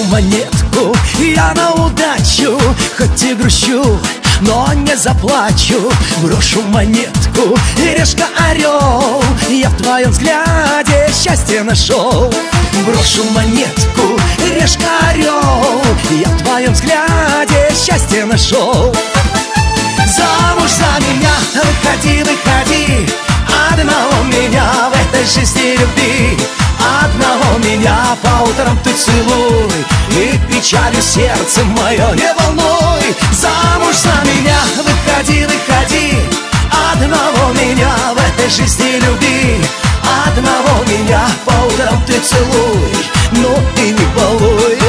монетку я на удачу, хоть и грущу, но не заплачу. Брошу монетку, и решка орел, я в твоем взгляде счастье нашел. Брошу монетку, и решка орел, я в твоем взгляде счастье нашел. Замуж за меня выходи, выходи, одного меня в этой жизни люби. Одного меня по утрам ты целуй, и печалью сердце мое не волнуй. Замуж за меня выходи, выходи, одного меня в этой жизни люби. Одного меня по утрам ты целуй, ну и не балуй.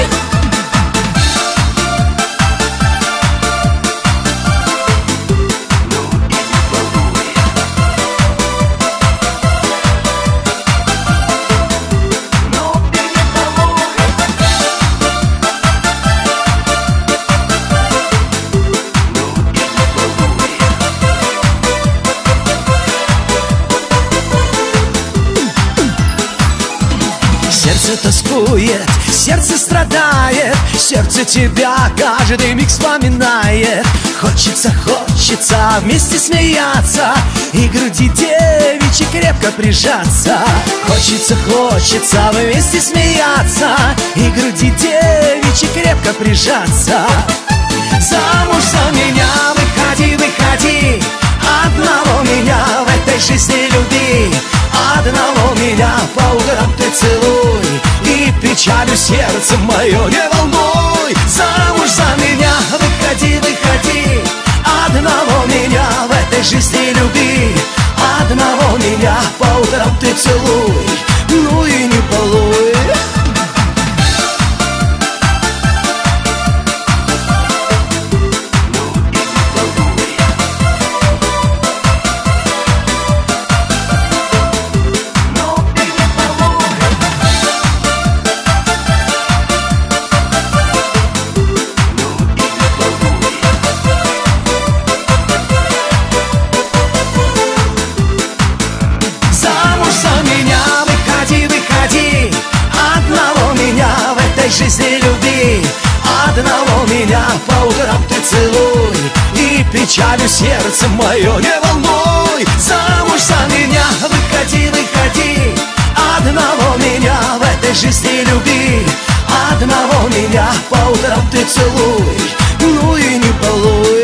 Сердце тоскует, сердце страдает, сердце тебя каждый миг вспоминает. Хочется, хочется вместе смеяться и груди девичьей крепко прижаться. Хочется, хочется вместе смеяться и груди девичьей крепко прижаться. Замуж за меня выходи, выходи, одного меня в этой жизни люби. Одного меня по утрам ты целуй, и печалью сердце мое не волнуй. Замуж за меня выходи, выходи, одного меня в этой жизни люби. Одного меня по утрам ты целуй, ну и не балуй. Жизни люби, одного меня по утрам ты целуй, и печалью сердце мое не волнуй. Замуж за меня выходи, выходи, одного меня в этой жизни люби. Одного меня по утрам ты целуй, ну и не балуй.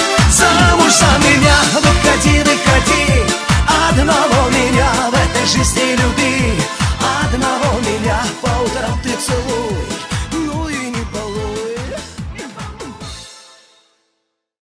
Выходи, выходи, одного меня в этой жизни